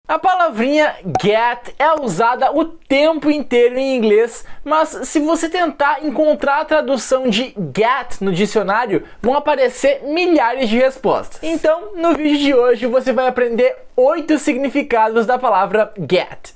A palavrinha get é usada o tempo inteiro em inglês, mas se você tentar encontrar a tradução de get no dicionário, vão aparecer milhares de respostas. Então, no vídeo de hoje você vai aprender 8 significados da palavra get.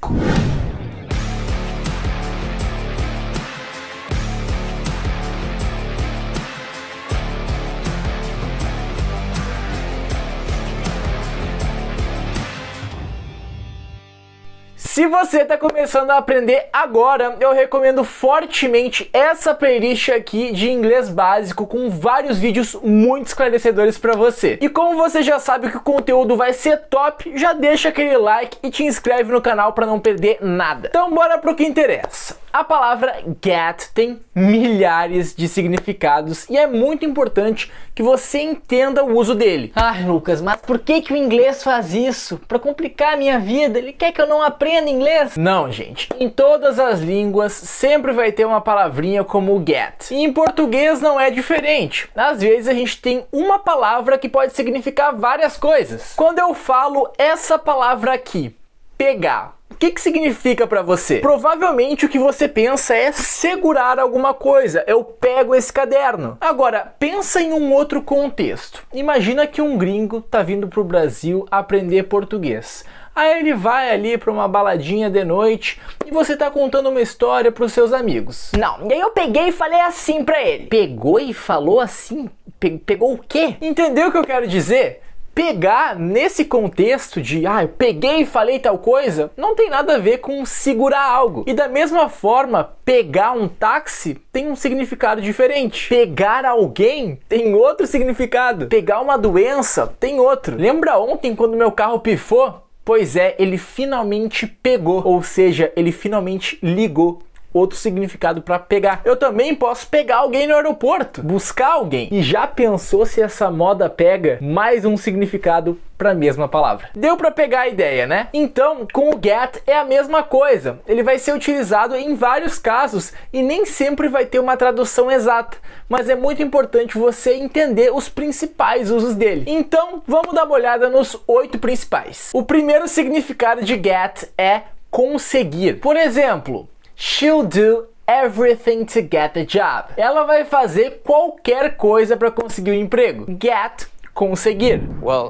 Se você está começando a aprender agora, eu recomendo fortemente essa playlist aqui de inglês básico com vários vídeos muito esclarecedores para você. E como você já sabe que o conteúdo vai ser top, já deixa aquele like e te inscreve no canal para não perder nada. Então bora pro que interessa. A palavra get tem milhares de significados e é muito importante que você entenda o uso dele. Ai, Lucas, mas por que o inglês faz isso? Para complicar a minha vida? Ele quer que eu não aprenda inglês? Não, gente. Em todas as línguas sempre vai ter uma palavrinha como get. E em português não é diferente. Às vezes a gente tem uma palavra que pode significar várias coisas. Quando eu falo essa palavra aqui, pegar, o que significa para você? Provavelmente o que você pensa é segurar alguma coisa. Eu pego esse caderno. Agora, pensa em um outro contexto. Imagina que um gringo tá vindo pro Brasil aprender português. Aí ele vai ali para uma baladinha de noite e você tá contando uma história pros seus amigos. Não, e aí eu peguei e falei assim pra ele. Pegou e falou assim? Pegou o quê? Entendeu o que eu quero dizer? Pegar nesse contexto de eu peguei e falei tal coisa, não tem nada a ver com segurar algo. E da mesma forma, pegar um táxi tem um significado diferente. Pegar alguém tem outro significado. Pegar uma doença tem outro. Lembra ontem quando meu carro pifou? Pois é, ele finalmente pegou, ou seja, ele finalmente ligou. Outro significado para pegar. Eu também posso pegar alguém no aeroporto, buscar alguém. E já pensou se essa moda pega? Mais um significado para a mesma palavra. Deu para pegar a ideia, né? Então, com o get é a mesma coisa. Ele vai ser utilizado em vários casos e nem sempre vai ter uma tradução exata, mas é muito importante você entender os principais usos dele. Então, vamos dar uma olhada nos 8 principais. O primeiro significado de get é conseguir. Por exemplo, she'll do everything to get a job. Ela vai fazer qualquer coisa para conseguir um emprego. Get, conseguir. Well,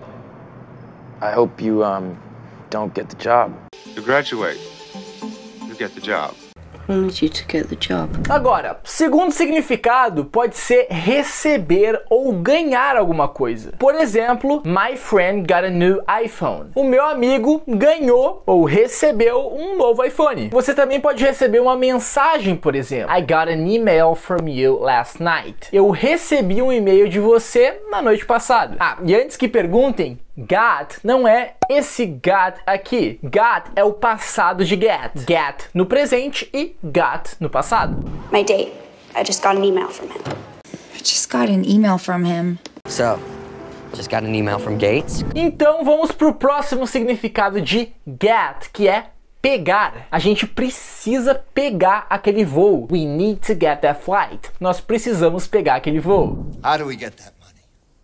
I hope you don't get the job. You graduate. You get the job. I need you to get the job. Agora, segundo significado pode ser receber ou ganhar alguma coisa. Por exemplo, my friend got a new iPhone. O meu amigo ganhou ou recebeu um novo iPhone. Você também pode receber uma mensagem, por exemplo. I got an email from you last night. Eu recebi um e-mail de você na noite passada. E antes que perguntem, got não é esse got aqui. Got é o passado de get. Get no presente e got no passado. My date. I just got an email from him. I just got an email from him. So, just got an email from Gates? Então vamos pro próximo significado de get, que é pegar. A gente precisa pegar aquele voo. We need to get that flight. Nós precisamos pegar aquele voo. How do we get that money?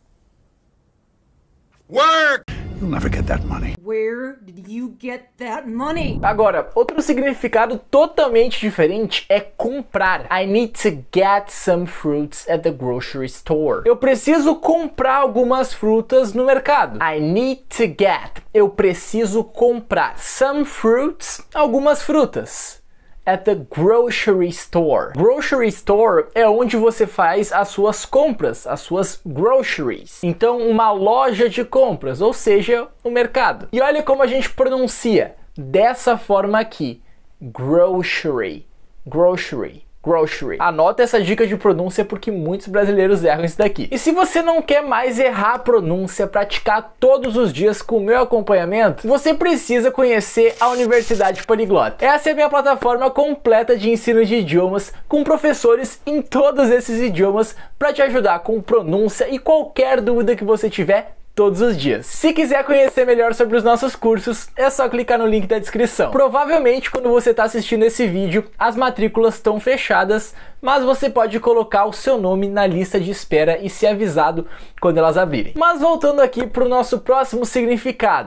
Work! You'll never get that money. Where did you get that money? Agora, outro significado totalmente diferente é comprar. I need to get some fruits at the grocery store. Eu preciso comprar algumas frutas no mercado. I need to get. Eu preciso comprar some fruits, algumas frutas. At the grocery store. Grocery store é onde você faz as suas compras, as suas groceries. Então, uma loja de compras, ou seja, o mercado. E olha como a gente pronuncia dessa forma aqui. Grocery. Grocery. Grocery. Anota essa dica de pronúncia porque muitos brasileiros erram isso daqui. E se você não quer mais errar a pronúncia, praticar todos os dias com o meu acompanhamento, você precisa conhecer a Universidade Poliglota. Essa é a minha plataforma completa de ensino de idiomas, com professores em todos esses idiomas para te ajudar com pronúncia e qualquer dúvida que você tiver todos os dias. Se quiser conhecer melhor sobre os nossos cursos, é só clicar no link da descrição. Provavelmente quando você está assistindo esse vídeo, as matrículas estão fechadas, mas você pode colocar o seu nome na lista de espera e ser avisado quando elas abrirem. Mas voltando aqui para o nosso próximo significado.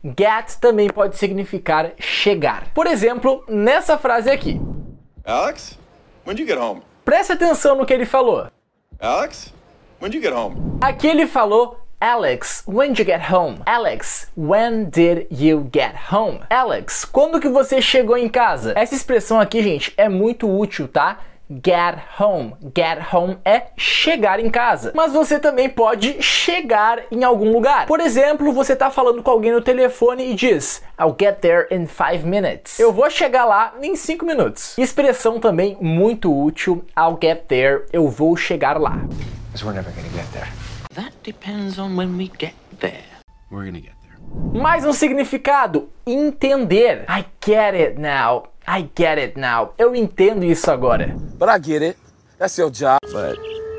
get também pode significar chegar. Por exemplo, nessa frase aqui. Alex, when'd you get home? Preste atenção no que ele falou. Alex, when'd you get home? Aqui ele falou Alex, when did you get home? Alex, when did you get home? Alex, quando que você chegou em casa? Essa expressão aqui, gente, é muito útil, tá? Get home. Get home é chegar em casa. Mas você também pode chegar em algum lugar. Por exemplo, você tá falando com alguém no telefone e diz I'll get there in 5 minutes. Eu vou chegar lá em 5 minutos. Expressão também muito útil. I'll get there. Eu vou chegar lá. Because we're never gonna get there. That depends on when we get there. We're gonna get there. Mais um significado. Entender. I get it now. I get it now. Eu entendo isso agora. But I get it. That's your job. But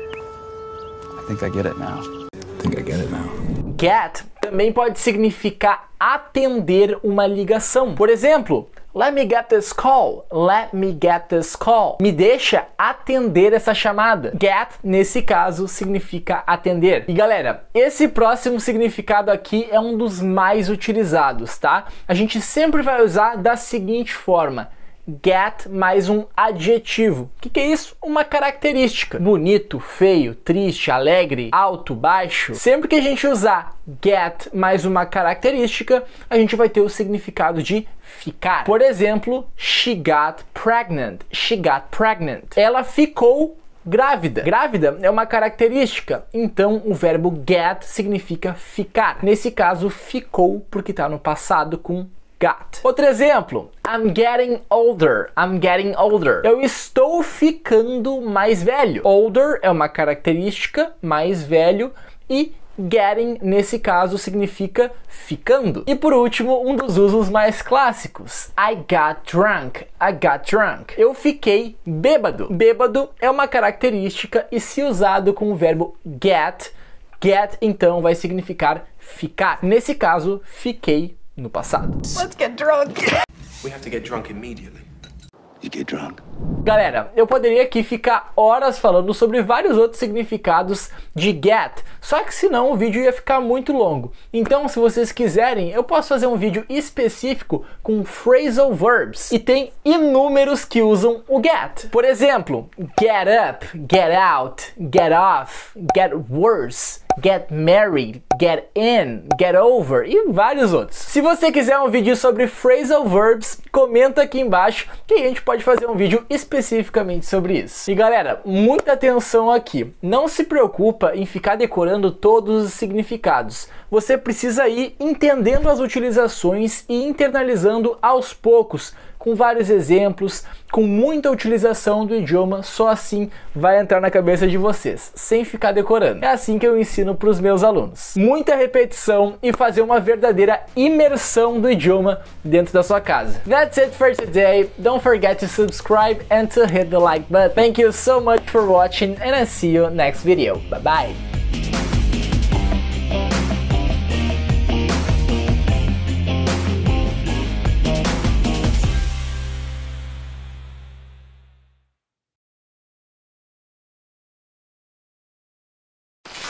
I think I get it now. I think I get it now. Get também pode significar atender uma ligação. Por exemplo, let me get this call. Let me get this call. Me deixa atender essa chamada. Get, nesse caso, significa atender. E galera, esse próximo significado aqui é um dos mais utilizados, tá? A gente sempre vai usar da seguinte forma. Get mais um adjetivo. O que é isso? Uma característica. Bonito, feio, triste, alegre, alto, baixo. Sempre que a gente usar get mais uma característica, a gente vai ter o significado de ficar. Por exemplo, she got pregnant. She got pregnant. Ela ficou grávida. Grávida é uma característica, então o verbo get significa ficar. Nesse caso, ficou porque está no passado com got. Outro exemplo, I'm getting older. I'm getting older. Eu estou ficando mais velho. Older é uma característica, mais velho, e getting, nesse caso, significa ficando. E por último, um dos usos mais clássicos. I got drunk. I got drunk. Eu fiquei bêbado. Bêbado é uma característica e se usado com o verbo get, get então vai significar ficar. Nesse caso, fiquei no passado. Let's get drunk. We have to get drunk immediately. You get drunk. Galera, eu poderia aqui ficar horas falando sobre vários outros significados de get, só que senão o vídeo ia ficar muito longo. Então, se vocês quiserem, eu posso fazer um vídeo específico com phrasal verbs, e tem inúmeros que usam o get. Por exemplo, get up, get out, get off, get worse, get married, get in, get over e vários outros. Se você quiser um vídeo sobre phrasal verbs, comenta aqui embaixo que a gente pode fazer um vídeo especificamente sobre isso. E galera, muita atenção aqui. Não se preocupa em ficar decorando todos os significados. Você precisa ir entendendo as utilizações e internalizando aos poucos, com vários exemplos, com muita utilização do idioma, só assim vai entrar na cabeça de vocês, sem ficar decorando. É assim que eu ensino para os meus alunos. Muita repetição e fazer uma verdadeira imersão do idioma dentro da sua casa. That's it for today. Don't forget to subscribe and to hit the like button. Thank you so much for watching and I'll see you next video. Bye bye!